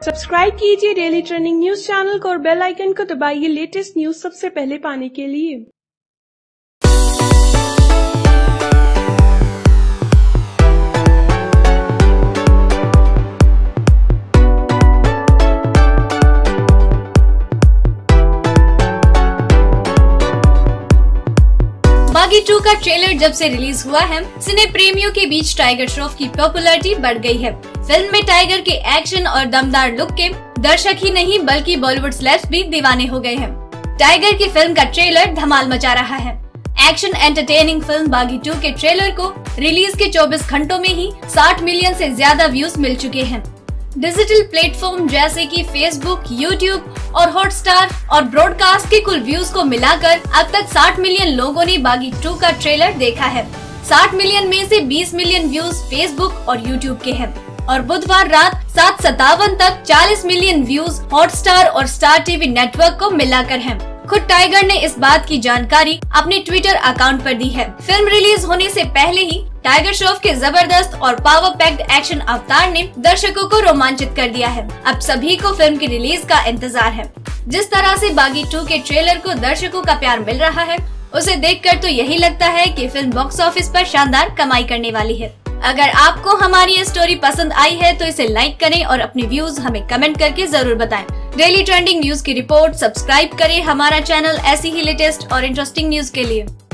Subscribe कीजिए daily trending news channel को और बेल आइकन को दबाइए लेटेस्ट न्यूज सबसे पहले पाने के लिए। बागी 2 का ट्रेलर जब से रिलीज हुआ है, सिने प्रेमियों के बीच टाइगर श्रॉफ की पॉपुलैरिटी बढ़ गई है। फिल्म में टाइगर के एक्शन और दमदार लुक के दर्शक ही नहीं बल्कि बॉलीवुड सेलेब्स भी दीवाने हो गए हैं। टाइगर की फिल्म का ट्रेलर धमाल मचा रहा है। एक्शन एंटरटेनिंग फिल्म बागी 2 के ट्रेलर को रिलीज के 24 घंटों में ही 60 मिलियन से ज्यादा व्यूज मिल चुके हैं। डिजिटल प्लेटफॉर्म जैसे कि फेसबुक, यूट्यूब और हॉटस्टार और ब्रॉडकास्ट के कुल व्यूज को मिलाकर अब तक 60 मिलियन लोगों ने बागी 2 का ट्रेलर देखा है। 60 मिलियन में से 20 मिलियन व्यूज फेसबुक और यूट्यूब के हैं और बुधवार रात 7:57 तक 40 मिलियन व्यूज हॉटस्टार और स्टार टीवी नेटवर्क को मिलाकर हैं। खुद टाइगर ने इस बात की जानकारी अपने ट्विटर अकाउंट पर दी है। फिल्म रिलीज होने से पहले ही टाइगर श्रॉफ के जबरदस्त और पावर पैक्ड एक्शन अवतार ने दर्शकों को रोमांचित कर दिया है। अब सभी को फिल्म की रिलीज का इंतजार है। जिस तरह से बागी 2 के ट्रेलर को दर्शकों का प्यार मिल रहा है, उसे देखकर तो यही लगता है कि फिल्म बॉक्स ऑफिस पर शानदार कमाई करने वाली है। अगर आपको हमारी ये स्टोरी पसंद आई है तो इसे लाइक करें और अपने व्यूज हमें कमेंट करके जरूर बताएं। डेली ट्रेंडिंग न्यूज की रिपोर्ट सब्सक्राइब करें हमारा चैनल ऐसी ही लेटेस्ट और इंटरेस्टिंग न्यूज के लिए।